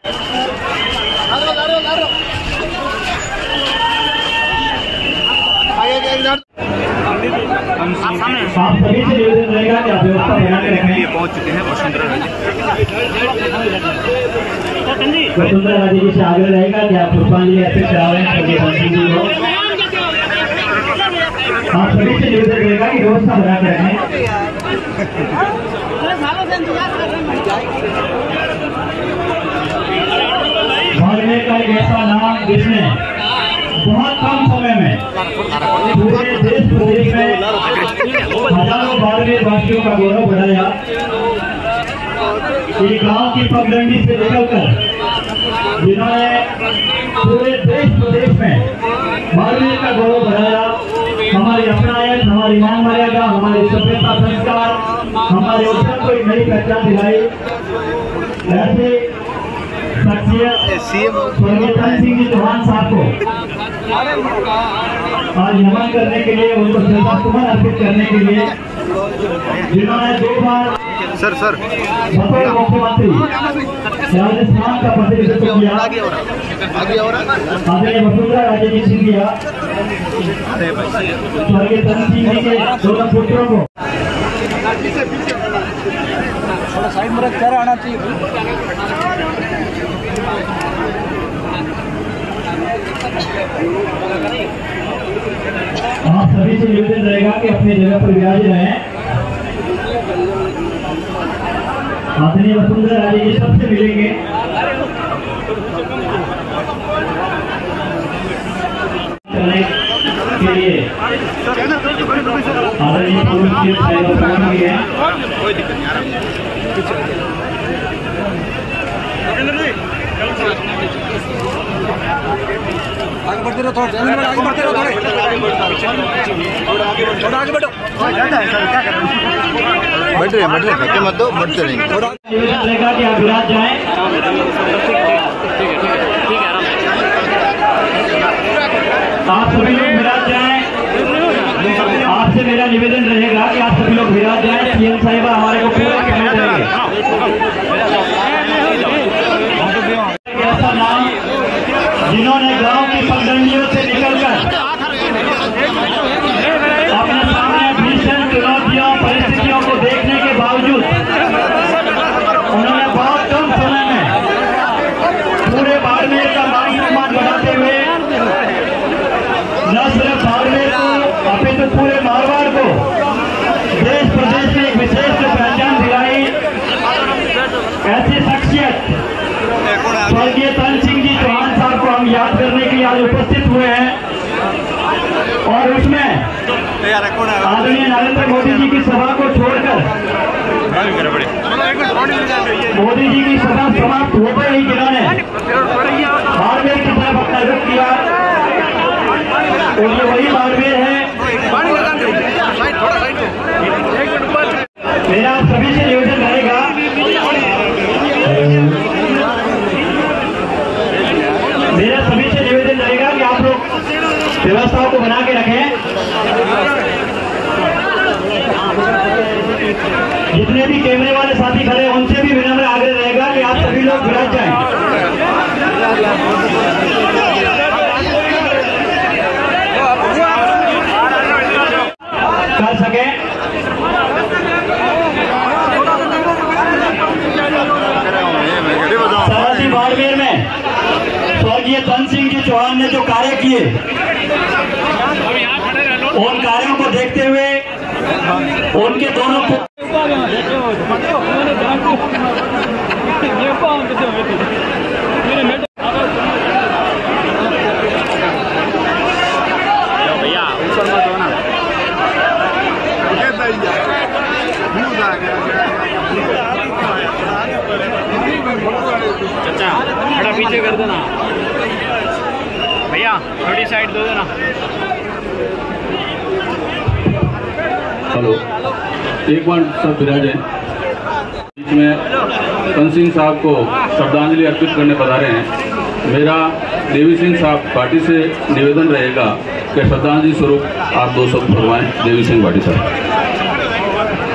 आप सभी से निवेदन रहेगा कि आप व्यवस्था बना के रखने के लिए पहुंच चुके हैं वसुंधरा राजे जी से आग्रह रहेगा कि आप पुष्पांजलि अर्पित करावें स्वर्गीय धन सिंह जी को। आप सभी से निवेदन रहेगा कि व्यवस्था बना के रखें। बाड़मेर का एक ऐसा नाम जिसने बहुत कम समय में पूरे देश प्रदेश में हजारों बाड़मेर वासियों का गौरव बढ़ाया। एक गांव की पगडंडी से निकलकर जिन्होंने पूरे देश प्रदेश में बाड़मेर का गौरव बढ़ाया, हमारी अपनायत, हमारी मान मर्यादा, हमारी सभ्यता संस्कार, हमारे उत्तर को एक नई पहचान दिलाई। ऐसे स्वर्गीय धन सिंह जी चौहान साहब को आज नमन करने के लिए, उनको श्रद्धासुमन अर्पित करने के लिए, जिन्होंने 2 बार बतौर मुख्यमंत्री राजस्थान का प्रतिनिधित्व किया, आदरणीय वसुंधरा राजे जी सिंह किया। स्वर्गीय धन सिंह जी के 2 पुत्रों को थोड़ा साइड में रख कर आना चाहिए। आप सभी से निवेदन रहेगा कि अपनी जगह पर विराजे रहें। आदरणीय वसुंधरा राजे जी सबसे मिलेंगे। करने के लिए आदरणीय आगे बढ़ते रहो, थोड़ा आगे बढ़ते रहो, थोड़ा आगे बढ़ो। बढ़ रहे धक्के मत दो, बढ़ते रहेंगे। निवेदन रहेगा कि आप विराज जाएं। आप सभी लोग विराज जाएं। आपसे मेरा निवेदन रहेगा कि आप सभी लोग विराज जाएं। सीएम साहिबा हमारे को पूरा कहना देंगे। ऐसा नाम जिन्होंने गांव की पगडंडियों से निकलकर अपने सामने भीषण चुनौतियों, परिस्थितियों को देखने के बावजूद उन्होंने बहुत कम समय में पूरे बाड़मेर का मान सम्मान बढ़ाते हुए न सिर्फ बाड़मेर को अपितु पूरे मारवाड़ को देश प्रदेश में एक विशेष पहचान दिलाई। ऐसी शख्सियत स्वर्गीय धन सिंह जी चौहान साहब को हम याद करने के लिए आज उपस्थित हुए हैं। और उसमें आदरणीय नरेंद्र मोदी जी की सभा को छोड़कर मोदी जी की सभा समाप्त हो गई, जिन्होंने बाड़मेर की तरफ अपना रुख किया, और ये वही बाड़मेर है। मेरा आप सभी से निवेदन रहेगा, कि आप लोग व्यवस्थाओं को बना के रखें। जितने भी कैमरे वाले साथी खड़े हैं उनसे भी विनम्र आग्रह रहेगा कि आप सभी लोग विराज जाएं। कर सके सरहदी बाड़मेर में स्वर्गीय धन सिंह जी चौहान ने जो कार्य किए, उन कार्यों को देखते हुए उनके दोनों भैया ऊपर मत होना। चाचा थोड़ा पीछे कर देना भैया, थोड़ी साइड दो देना। हेलो, एक बार सब विराजे। बीच में धन सिंह साहब को श्रद्धांजलि अर्पित करने पधारे हैं। मेरा देवी सिंह साहब पार्टी से निवेदन रहेगा कि श्रद्धांजलि स्वरूप आप 2 शब्द फरमाएं। देवी सिंह पार्टी साहब।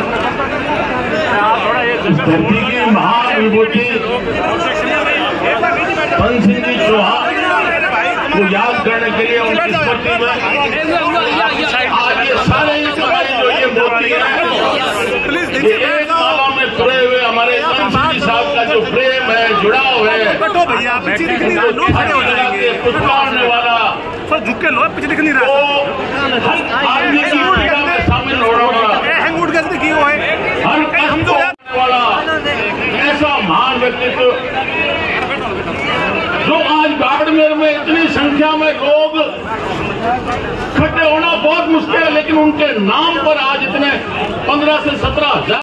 धरती की महान विभूति उनको याद करने के लिए उनकी स्मृति में आज ये सारे जो ये मूर्ति है, ये एक माला में तुड़े हुए हमारे कंसी साहब का जो प्रेम है, जुड़ाव है, पुचकारने वाला झुक के लो, पीछे दिख नहीं रहा। आदमी की पूजा में शामिल हो रहा होगा, हर कष्ट को करने वाला ऐसा महान व्यक्तित्व जो आज बाड़मेर में इतनी संख्या में लोग इकट्ठे होना बहुत मुश्किल है, लेकिन उनके नाम पर आज इतने 15 से 17 हजार